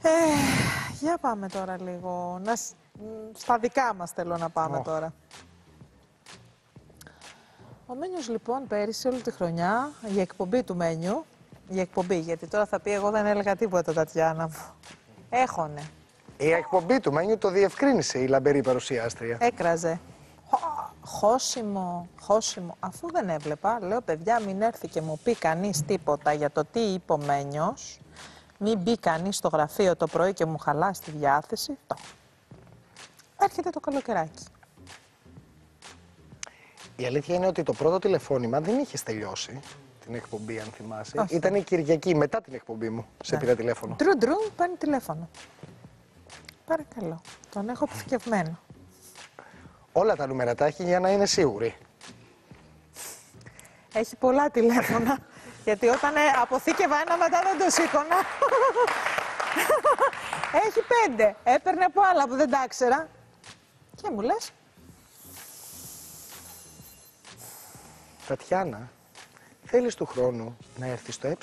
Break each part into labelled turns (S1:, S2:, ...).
S1: Για πάμε τώρα λίγο. Στα δικά μας θέλω να πάμε τώρα. Ο Μένιος λοιπόν πέρυσι όλη τη χρονιά, η εκπομπή του Μένιου, η εκπομπή, γιατί τώρα θα πει εγώ δεν έλεγα τίποτα, Τατιάνα μου. Έχωνε.
S2: Η εκπομπή του Μένιου το διευκρίνησε η λαμπερή παρουσιάστρια.
S1: Έκραζε. Χώσιμο. Αφού δεν έβλεπα, λέω παιδιά μην έρθει και μου πει κανείς τίποτα για το τι είπε ο Μένιος, μην μπει κανείς στο γραφείο το πρωί και μου χαλάσει τη διάθεση. Έρχεται το καλοκαιράκι.
S2: Η αλήθεια είναι ότι το πρώτο τηλεφώνημα δεν είχε τελειώσει την εκπομπή, αν θυμάσαι.
S1: Όχι.
S2: Ήταν η Κυριακή μετά την εκπομπή μου. Σε πήρα τηλέφωνο.
S1: Ντρου, παίρνει τηλέφωνο. Παρακαλώ. Τον έχω αποθηκευμένο.
S2: Όλα τα νούμερα τα έχει για να είναι σίγουρη.
S1: Έχει πολλά τηλέφωνα. Γιατί όταν αποθήκευα ένα μετά δεν το σήκωνα. Έχει 5. Έπαιρνε από άλλα που δεν τα ήξερα. Και μου λες.
S2: Τατιάνα, θέλεις του χρόνου να έρθεις στο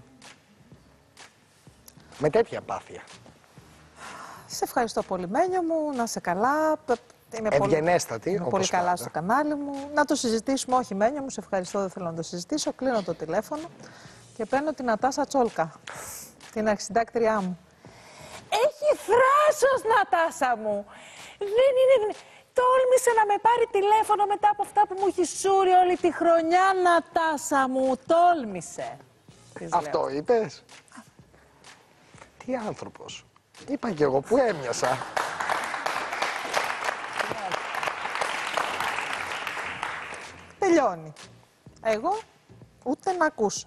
S2: με τέτοια πάθεια.
S1: Σε ευχαριστώ πολύ, Μένιο μου. Να είσαι καλά. Είμαι
S2: ευγενέστατη, όπως
S1: πολύ καλά
S2: πάντα.
S1: στο κανάλι μου. Να το συζητήσουμε. Όχι, Μένιο μου, σε ευχαριστώ. Δεν θέλω να το συζητήσω. Κλείνω το τηλέφωνο και παίρνω την Νατάσα Τσόλκα, την αρχισυντάκτριά μου. Έχει θράσος, Νατάσα μου. Δεν είναι... Τόλμησε να με πάρει τηλέφωνο μετά από αυτά που μου έχει σούρει όλη τη χρονιά, Νατάσα μου. Τόλμησε.
S2: Αυτό είπες? Τι άνθρωπος. Είπα κι εγώ που έμοιασα.
S1: Τελειώνει. Εγώ ούτε να ακούσω.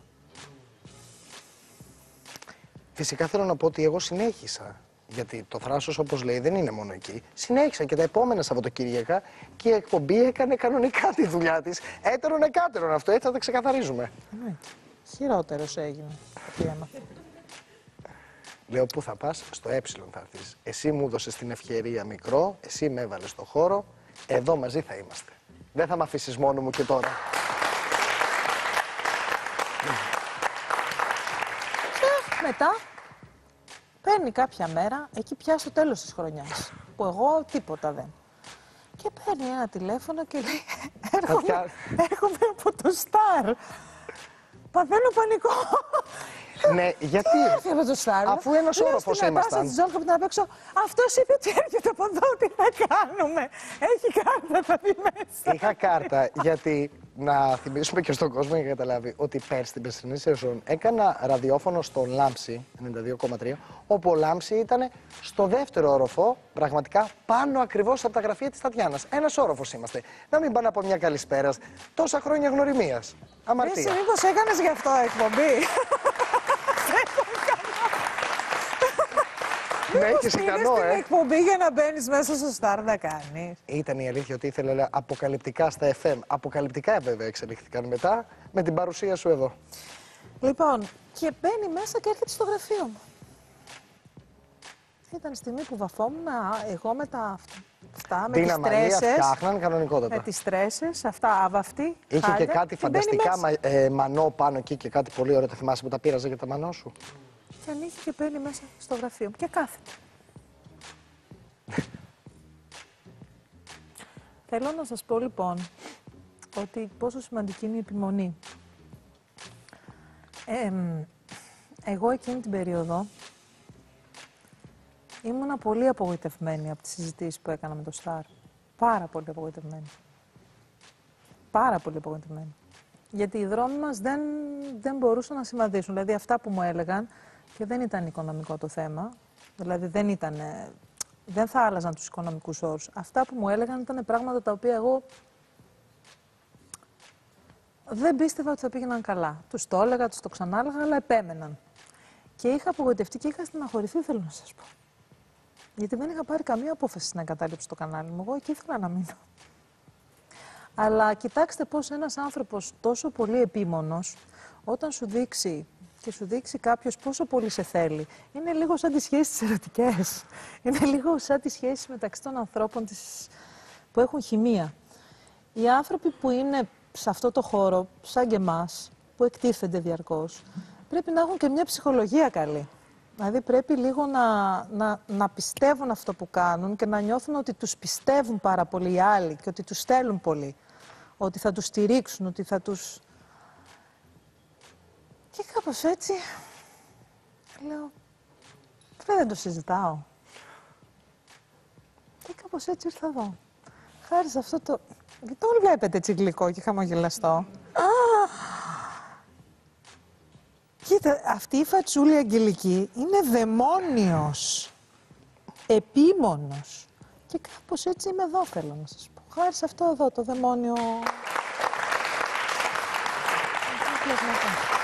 S2: Φυσικά θέλω να πω ότι εγώ συνέχισα. Γιατί το θράσος, όπως λέει, δεν είναι μόνο εκεί. Συνέχισα και τα επόμενα Σαββατοκύριακα και η εκπομπή έκανε κανονικά τη δουλειά της. Έτερον εκάτερον αυτό, έτσι θα τα ξεκαθαρίζουμε.
S1: Χειρότερος έγινε.
S2: Λέω πού θα πας, στο θα έρθεις. Εσύ μου έδωσες την ευκαιρία μικρό, εσύ με έβαλες στο χώρο, εδώ μαζί θα είμαστε. Δεν θα με αφήσεις μόνο μου και τώρα.
S1: Και μετά παίρνει κάποια μέρα, εκεί πια στο τέλος της χρονιάς, που εγώ τίποτα δεν. Και παίρνει ένα τηλέφωνο και λέει, έρχομαι από το Σταρ. Παθαίνω πανικό.
S2: Ναι, γιατί, αφού ένας όροφος ήμασταν.
S1: Λέω στην Νατάσα απ' έξω, αυτός είπε ότι έρχεται από εδώ, τι θα κάνουμε. Έχει κάρτα, θα δει μέσα.
S2: Είχα κάρτα, γιατί να θυμίσουμε και στον κόσμο για να καταλάβει ότι πέρσι την περσινή σεζόν έκανα ραδιόφωνο στο Λάμψη 92,3, όπου ο Λάμψη ήταν στο δεύτερο όροφο, πραγματικά πάνω ακριβώς από τα γραφεία της Τατιάνας. Ένας όροφος είμαστε. Να μην πάνε από μια καλησπέρα. Τόσα χρόνια γνωριμίας. Αμαρτία.
S1: Εσύ μήπως έκανες γι' αυτό εκπομπή.
S2: Ναι, έχεις ικανό,
S1: την εκπομπή για να μπαίνεις μέσα στο Σταρ να κάνεις.
S2: Ήταν η αλήθεια ότι ήθελε αποκαλυπτικά στα FM. Αποκαλυπτικά βέβαια εξελίχθηκαν μετά με την παρουσία σου εδώ.
S1: Λοιπόν, και μπαίνει μέσα και έρχεται στο γραφείο μου. Ήταν η στιγμή που βαφόμουν εγώ με τα αυτά, με τις τρέσες.
S2: Φτιάχναν κανονικότατα.
S1: Με τις τρέσες, αυτά άβαυτη.
S2: Είχε και κάτι φανταστικά μανό πάνω εκεί και κάτι πολύ ωραίο. Τα θυμάσαι που τα πήραζε για τα μανό σου.
S1: Και ανοίγει και μπαίνει μέσα στο γραφείο μου και κάθεται. Θέλω να σας πω λοιπόν ότι πόσο σημαντική είναι η επιμονή. Εγώ εκείνη την περίοδο ήμουνα πολύ απογοητευμένη από τις συζητήσεις που έκανα με το Σταρ. Πάρα πολύ απογοητευμένη. Πάρα πολύ απογοητευμένη. Γιατί οι δρόμοι μας δεν μπορούσαν να συμβαδίσουν. Δηλαδή αυτά που μου έλεγαν, και δεν ήταν οικονομικό το θέμα, δηλαδή δεν θα άλλαζαν τους οικονομικούς όρους. Αυτά που μου έλεγαν ήταν πράγματα τα οποία εγώ δεν πίστευα ότι θα πήγαιναν καλά. Τους το έλεγα, τους το ξανάλεγα, αλλά επέμεναν. Και είχα απογοητευτεί και είχα στεναχωρηθεί, θέλω να σας πω. Γιατί δεν είχα πάρει καμία απόφαση να εγκαταλείψω το κανάλι μου. Εγώ εκεί ήθελα να μείνω. Αλλά κοιτάξτε πώς ένας άνθρωπος τόσο πολύ επίμονος, όταν σου δείξει και σου δείξει κάποιος πόσο πολύ σε θέλει, είναι λίγο σαν τις σχέσεις ερωτικές. Είναι λίγο σαν τις σχέσεις μεταξύ των ανθρώπων που έχουν χημεία. Οι άνθρωποι που είναι σε αυτό το χώρο, σαν και εμάς, που εκτίθενται διαρκώς, πρέπει να έχουν και μια ψυχολογία καλή. Δηλαδή πρέπει λίγο να πιστεύουν αυτό που κάνουν και να νιώθουν ότι τους πιστεύουν πάρα πολύ οι άλλοι και ότι τους θέλουν πολύ. Ότι θα τους στηρίξουν, ότι θα τους... Και κάπως έτσι, λέω, δεν το συζητάω. Και κάπως έτσι ήρθα εδώ. Χάρη σε αυτό το... Δεν τον βλέπετε έτσι γλυκό και χαμογελαστό. Κοίτα, αυτή η φατσούλη Αγγελική είναι δαιμόνιος, επίμονος. Και κάπως έτσι είμαι εδώ, θέλω να σας πω. Χάρη σε αυτό εδώ, το δαιμόνιο...